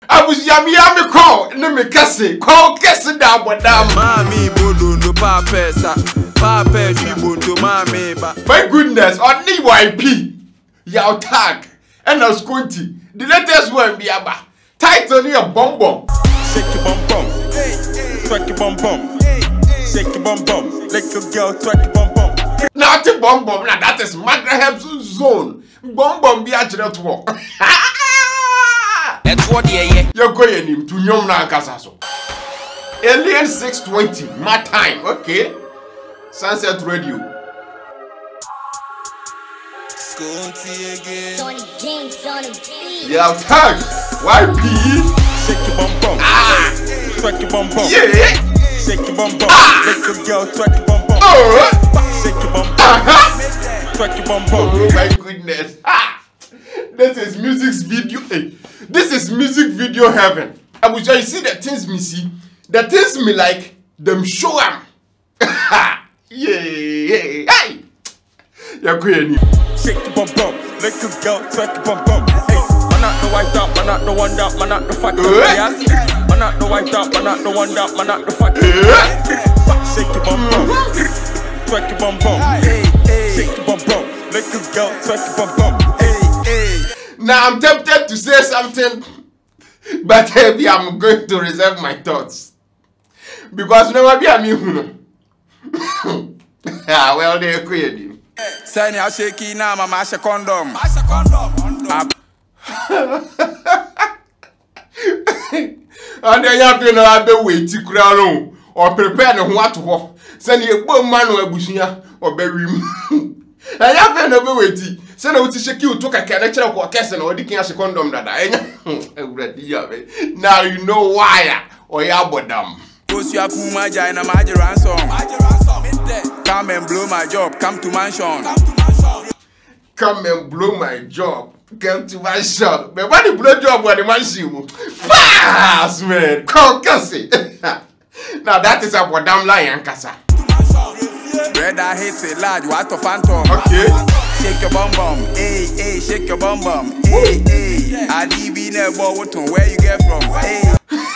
Abusiami me call, ne me kase, call kase da bodam. Mami bodo no papa tribunto mami ba. My goodness, on the YP. Yaw tag. And now Squinty. The latest one be aba. Title ni a bomb bomb. Shake your bum bum. Twerk your bum bum. Shake your bum bum. Little girl twerk your bum bum. Now the bomb bomb. Now that is Magraham's zone. Bomb bomb be a general walk. That's what You're going him to Nyom na Kasaso. Alien 620. My time. Okay. Sunset Radio. Yeah, tag. YP. Shake your bum bum. Twerk your bum bum. Yeah. Shake your bum bum. Little girl twerk your bum bum. Shake your bum bum. Twerk your bum bum. Oh my goodness. This is music's video. Hey, this is music video heaven. I wish you see the things me see. The things me like them show them. Yeah. Hey. You're going. Shake your bum bum. Little girl twerk your bum bum. Hey, man not the white up, man not the one that, man not the fat. Man not the white up, man not the one that, man not the fat. Shake your bum bum. Twerk your bum bum. Shake your bum bum. Little girl twerk your bum bum. Now I'm tempted to say something, but maybe I'm going to reserve my thoughts. Because never be a me who. Well, they're creative. Say ni shake na mama she condom. And then you have to know wait to crown or prepare the what to send you a poor man or a bushia or bury him. I have no wait. Send out to shake you took a character or castle or the king as a condom that I now you know why or yabodam. Post your puma jina my ransom. Come and blow my job, come to mansion. Come and blow my job. Come to my shop. But what the blow job when the man see you? Pass, man. Come, Cassie. Now that is a damn lion, Casa. Red I hate it, lad. You have to phantom. Okay. Shake your bum bum. Hey, hey, shake your bum bum. Hey, hey. I DB never where you get from? Hey.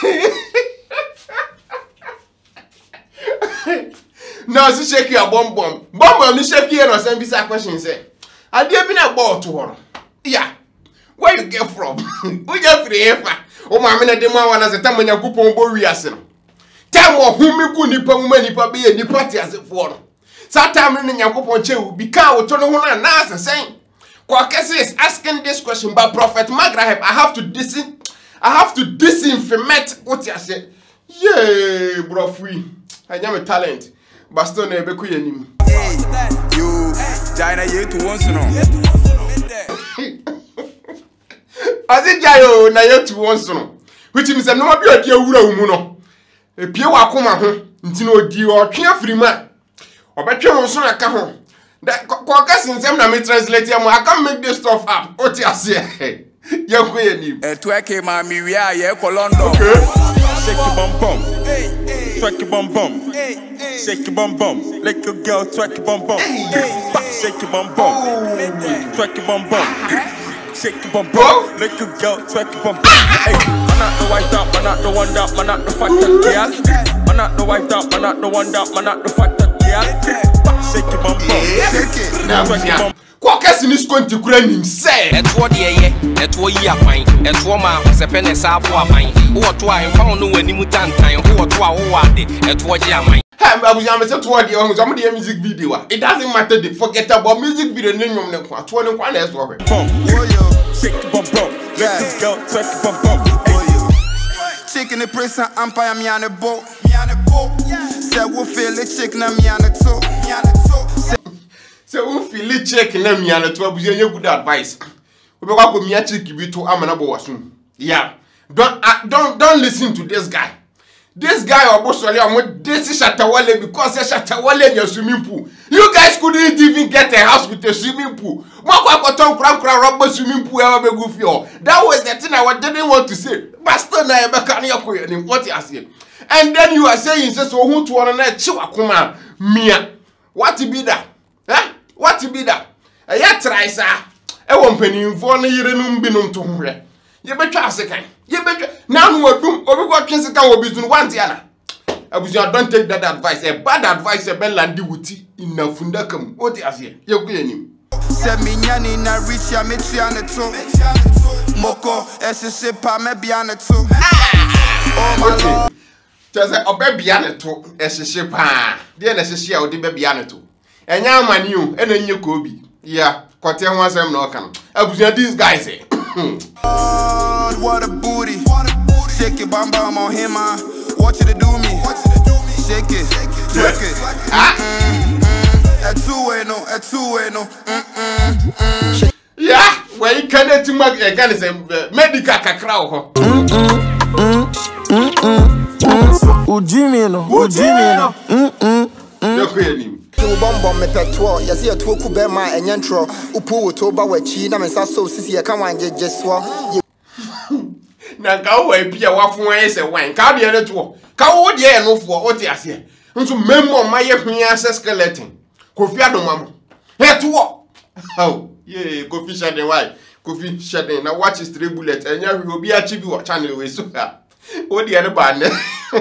No, she shake your bum bum. Bum bum, you shake your no send visa question say. I did been a ball to her. Yeah. Where you get from? We get free ever. Oh my minute the man as a time when you coupon bo reason. Time of whom you could nipa woman nipa be a party as a for. Sometime in your coupon che will be cow to no one and answer saying. Kwakesi is asking this question by Prophet Magraheb. I have to disinformate what you said. Yeah, bro free. I am a talent. Baston ebe kuyenim. You China yetu once no. Azi jayo na yetu once no. Which means no be odi awura umu no. Epie wa koma ho nti na odi otwe afiri ma. Obetwe onso na ka ho. Kwa kasi nsem na me translate am I can make this stuff up. Oti ase. Ye kuyenim. Twerk ma mi wi a ye ko London. Okay. Shake your bum bum. Twerk your bum bum. Shake your bum bum. Little girl twerk your bum bum. Shake your bum bum. Twerk your bum bum. Shake your bum bum. Little girl twerk your bum bum. Hey, man not the white up, man not the one that, man not the fat girl. Man not the white up, man not the one that, man not the fat girl. Shake your bum bum. Twerk your bum. Kwakasi ni skonti kura nim say. Etwo de ye, etwo yi akwan, etwo ma sepe ne sa abo aban. Wo to a enfa no wani mu tantan, wo to a wo wade, etwo ji aman. Hey, I was to the some of the music video. It doesn't matter the forget about music video name ne kwa. To ne kwa na eso we. Shake the bum bum. Let this girl twerk the bum bum. Chicken the press and empire me on the boat. Say we feel the chicken and me on the toe. So we feel it check na me and to abuja you good advice. We be kwa ko me check bi to amana bo wasun. Yeah. Don't listen to this guy. This guy obosole am this Shatawale because Shatawale in your swimming pool. You guys couldn't even get a house with a swimming pool. Rubber swimming pool ever be goofy. That was the thing I didn't want to say. Pastor na what you are saying. And then you are saying so who to one na chiwakuma mia. What to be that? Huh? What to be that? A ya try sir. E won penimfo na yire no mbi no to hwe. Ye betwa asekan. You better now no do obi go twin sika wo bizu no want ya na. Don't take that advice. A bad advice a landi wuti in na fundakam. What is here? You go anim. Se minyani na reach ya metriane to. Moko SSC pa me biane to. Oh my lord. Just say obe biane to SSC pa. Dey na SSC a odi be biane to. Enya amani o, e na nye ko obi. Yeah, kote ho asem na oka no. Abusua these guys say. Oh, what a booty. Shake it, bam bam on him, man. What you to do me? Shake it, twerk it. A two-way no. Yeah, where you can't to make a kind of medical cacao. Ujimino. Bomb me petro, ya see a two kubema and yentro, upu toba we chi, na mensa so sisi come and get just swap. Na ka wo e bia wa fun an se wan ka bia ne to ka wo de e no fo o ti ase nso memmo ma ye hwen ase skeleton Kofi adomam he to oh yeah Kofi Shaden why Kofi Shaden na watch his 3 bullets enya hwe obi a chi bi wo channel we so ha o de ne ba ne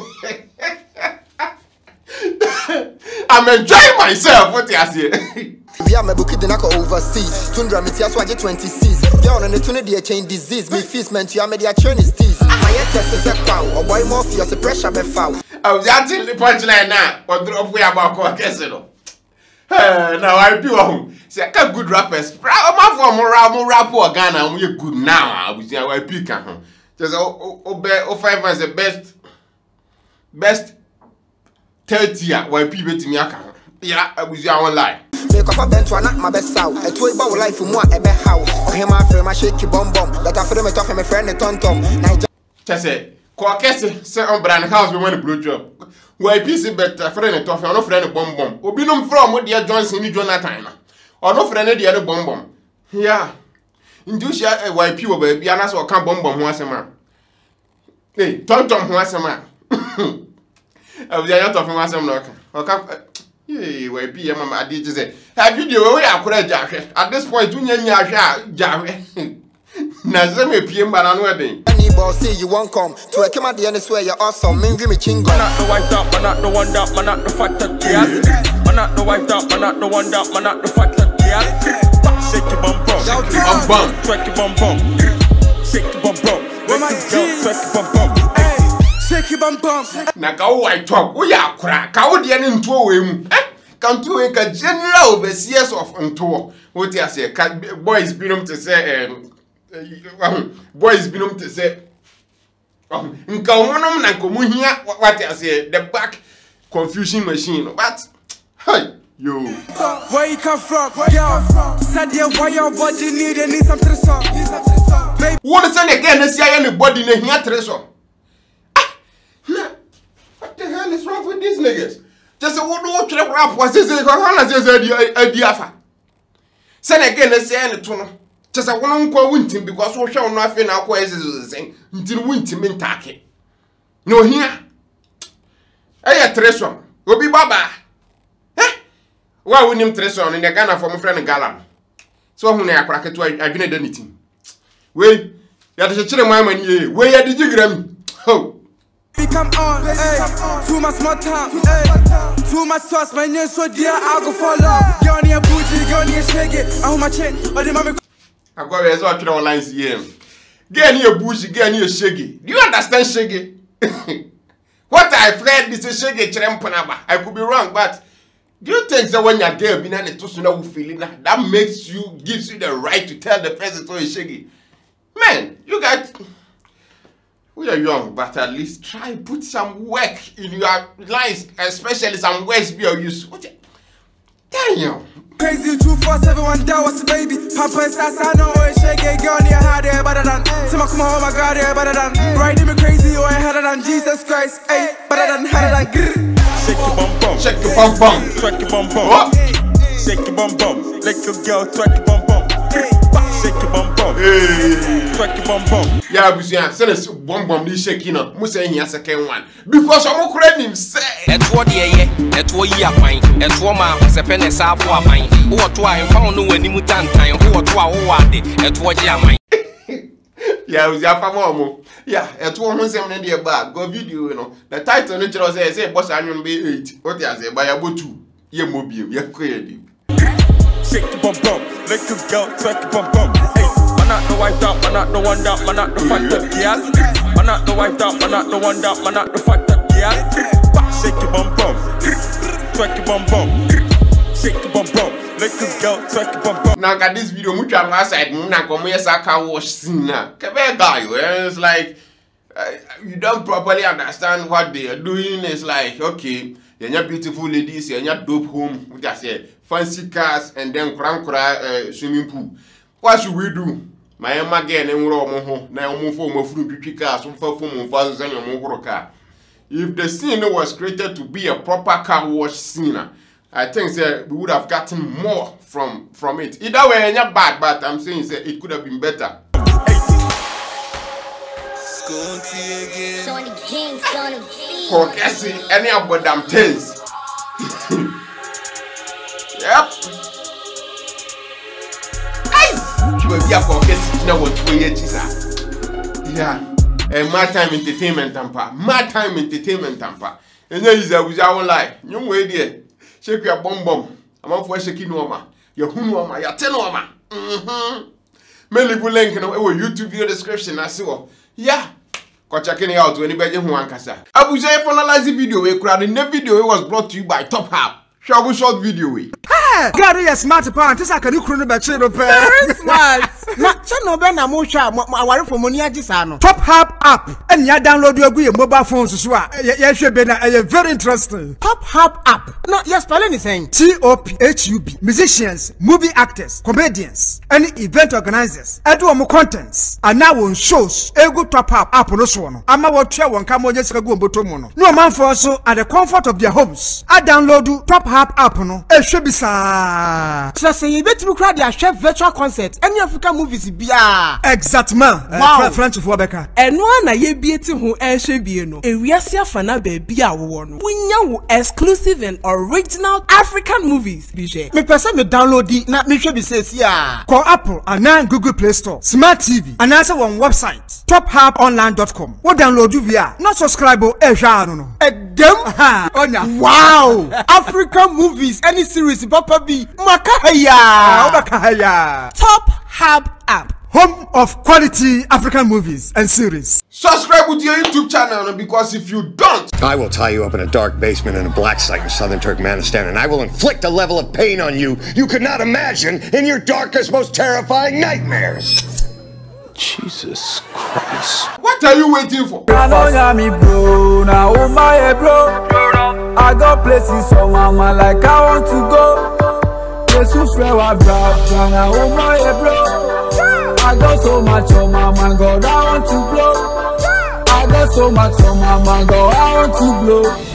I'm enjoying myself what you say. Via me bookie dinako overseas. Tundra me tia so age 26. Girl on the tune dey change disease. Me fees meant you am dey Chinese teas. My head test is a cow. Or boy more fear the pressure be foul. I was actually the punchline now. Or drop we about ko kese no. Now I be home. Say ka good rappers. Ma for mo rap o Ghana we good now. I was I pick am. Just o 5 as the best 30 why people to me aka. Yeah, I was your lie. Make up a bent one at my best out. I told about life from what ebe how. Or him after my shaky bomb. That after me talk my friend the tom. Just say, ko kese say on brand house we want to blow job. Why PC better friend the tough, no friend the bomb. Obi no from what dear Johnson ni Jonathan. Or no friend the other bomb. Yeah. Induce ya YP wo baby anas or can bomb ho asema. Hey, tom ho asema. I was not talking about some knock. Okay. Hey, why be mama? I did say, have you the way I could jacket? At this point, you know, Jarry. Nazame PM Baran wedding. Any boss say you won't come. To a come at the end swear you're awesome. Mingy me chingo. Man not the wife that, man not the one that, man not the factor, yeah. Man not the wife that, man not the one that, man not the factor, yeah. Shake your bum bum. Twerk your bum bum. Shake your bum bum. Twerk your bum bum. Shake it, bum bum. Na ka wo I talk, we are crack. Ka wo de ne nto we mu. Can to a general overseers of nto. What you say? Boys binom to say boys binom to say nka omonom na nkomu hia what you say the back confusion machine. But hey yo. Where you come from? Girl, said yeah, why your body need some treasure? What is again? Let's see anybody ne hia treasure. What the hell is wrong with these niggas? Just say what do you rap was this a diafa. Send again let's say any tunnel. Just a one uncle winting because we shall not fin our quays saying until winting in Taki. No here. Hey, treasure. Will be Baba. Eh? Why wouldn't him treasure in the Ghana from a friend Galam? So when I crack it, I've been anything. Wait, that is a children my money. Where did you grab me? Oh. Come on, hey, too much more time, hey, too much sauce, my name so dear, I'll go for love. You're near bougie, you're near shake it, I'm my chain, or the mommy. I've got a sort of online CM. Get near bougie, get near shaggy. Do you understand shaggy? What I've read is a shaggy trempanaba. I could be wrong, but do you think that when you're there, being a to feeling that makes you, gives you the right to tell the person so is shaggy? Man, you guys. We are young, but at least try put some work in your lives, especially some words be used. Damn. Crazy 247 that was a baby. Papa is I know it's shaky girl near hard there better than. Some come home, my God, there better than. Riding me crazy, or harder than Jesus Christ. Hey, better than harder than. Shake your bum bum. Shake your bum bum. Twerk your bum bum. What? Shake your bum bum. Let your girl twerk your bum bum. Shake your bum bum. Hey. Twerk your bum bum. Yeah, Busia, send us bum bum this shaking up. Musa in your second one. Because I'm credit him say. That's what that's what you are fine. That's what my sepen is up for mine. Who are to I found no any mutant time. Who are to our wadi. That's what you are mine. Yeah, was your family. Yeah, at 1 year back, go video, you know. The title nature say, Boss Onion be 8. What you say, by a boot, ye mobile, you're clearly. Shake the bum bum, let the girl twerk the bum bum. Hey, man not the wife up, man not the one that, man not the fact up, girl. Man not the wife up, man not the one that, man not the fact up, girl. Shake the bum bum, twerk the bum bum. Shake the bum bum, let the girl twerk the bum bum. Now got this video, much on my side, Muna come here, car wash scene. It's like you don't properly understand what they are doing. It's like, okay, you're not beautiful ladies, you're not dope home, we just say fancy cars and then swimming pool. What should we do? My Emma again and we're all more now move for more fruit cars, some for fathers and your more car. If the scene was created to be a proper car wash scene, I think we would have gotten more from it. Either way, it's not bad, but I'm saying it could have been better. Forgetting any about them things. Yep. You will be a forgetting, you know what 2 years are. Yeah. Maritime entertainment tamper. Maritime entertainment tamper. And then is our life. You way there. Shake your bum. I'm out for shaking norma. Your hunoma, your tenoma. May leave a link in our YouTube video description. I saw. Yeah. Go check it out to anybody who wants to. I was there for analyzing video. In the video, it was brought to you by Top Hub. Short video. God, you're smart, part. This I can do chrono back. Very smart. Channel Ben Amosha, I want for Monia Gisano. Top Hub app, and you download your mobile phones as well. Yes, you've been very interesting. Top Hub app. No, yes, spelling is saying TOPHUB. Musicians, movie actors, comedians, any event organizers, more contents, and now on shows. A good Top Hub app on also. I'm a watcher one come on just go botomono. No man for also at the comfort of their homes. I download Top Hub app no. It should be so say you bet me crowd their chef virtual concert. Any African movies bia. Exactement. Wow. French for Becca. And one na ye bieti ho ehwe bie no. Ewiase afana baby a wo no. Wunya wo exclusive and original African movies bi je. Me pese me download di na me hwe bi say sia. Call Apple and Google Play Store, Smart TV, and answer one website, tophubonline.com. Wo download you via. Not subscribe ehwa no no. Edem. Wow. African movies any series Papa B Makahaya Top Hub app, home of quality African movies and series. Subscribe with your YouTube channel because if you don't, I will tie you up in a dark basement in a black site in southern Turkmenistan, and I will inflict a level of pain on you you could not imagine in your darkest, most terrifying nightmares. Jesus Christ. What are you waiting for? I know me bro, now oh my bro. I got places so mama like I want to go. Yes, you feel what now oh my bro. I got so much on my man, God I want to blow. I got so much on my man, God I want to blow.